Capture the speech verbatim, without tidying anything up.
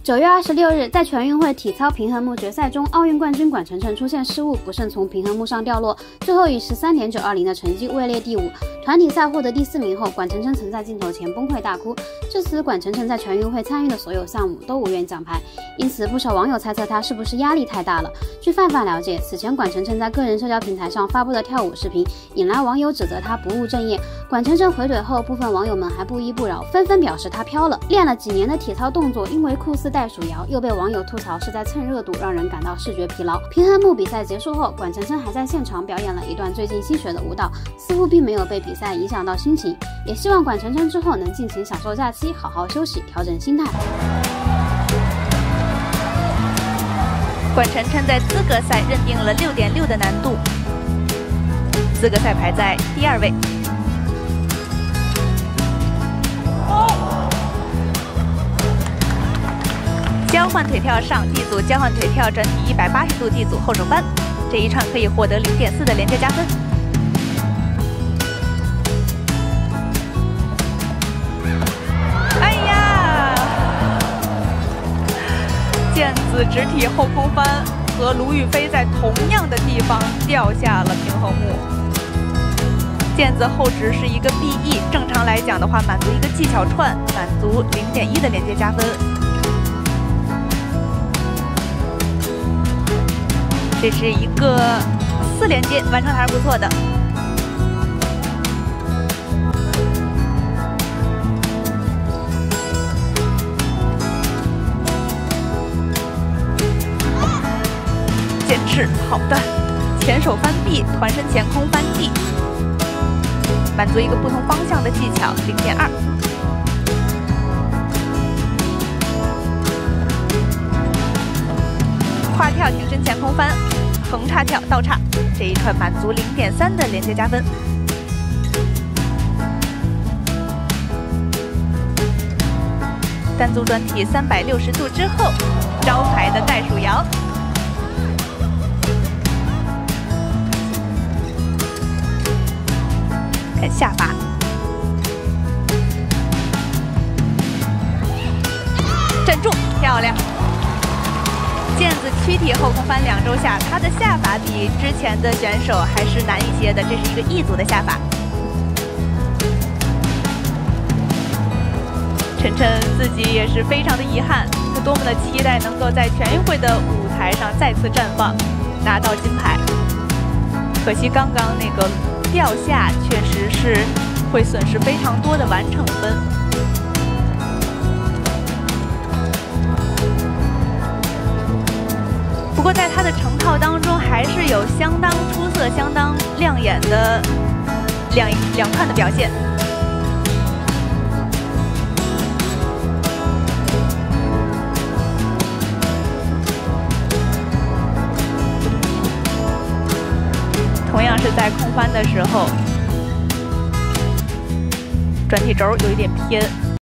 九月二十六日，在全运会体操平衡木决赛中，奥运冠军管晨晨出现失误，不慎从平衡木上掉落，最后以十三点九二零的成绩位列第五。团体赛获得第四名后，管晨晨曾在镜头前崩溃大哭。至此，管晨晨在全运会参与的所有项目都无缘奖牌，因此不少网友猜测他是不是压力太大了。据范范了解，此前管晨晨在个人社交平台上发布的跳舞视频，引来网友指责他不务正业。管晨晨回怼后，部分网友们还不依不饶，纷纷表示他飘了。练了几年的体操动作，因为酷似袋鼠摇，又被网友吐槽是在蹭热度，让人感到视觉疲劳。平衡木比赛结束后，管晨晨还在现场表演了一段最近新学的舞蹈，似乎并没有被比赛影响到心情，也希望管晨晨之后能尽情享受假期，好好休息，调整心态。 管晨晨在资格赛认定了六点六的难度，资格赛排在第二位。交换腿跳上 D 组，交换腿跳转体一百八十度 D 组后手翻，这一串可以获得零点四的连接加分。哎呀！毽子直体后空翻和卢雨霏在同样的地方掉下了平衡木。毽子后直是一个 B E， 正常来讲的话，满足一个技巧串，满足零点一的连接加分。这是一个四连接，完成的还是不错的。坚持，好的。前手翻 B， 团身前空翻 D， 满足一个不同方向的技巧，零点二。跨跳挺身前空翻。横叉跳倒叉，这一串满足零点三的连接加分。单足转体三百六十度之后，招牌的袋鼠摇。看下巴，站住，漂亮。毽子躯体后空翻两周下，他的下法比之前的选手还是难一些的，这是一个 E 组的下法。晨晨自己也是非常的遗憾，他多么的期待能够在全运会的舞台上再次绽放，拿到金牌。可惜刚刚那个掉下确实是会损失非常多的完成分。不过在他的成套当中，还是有相当出色、相当亮眼的两两串的表现。同样是在空翻的时候，转体轴有一点偏。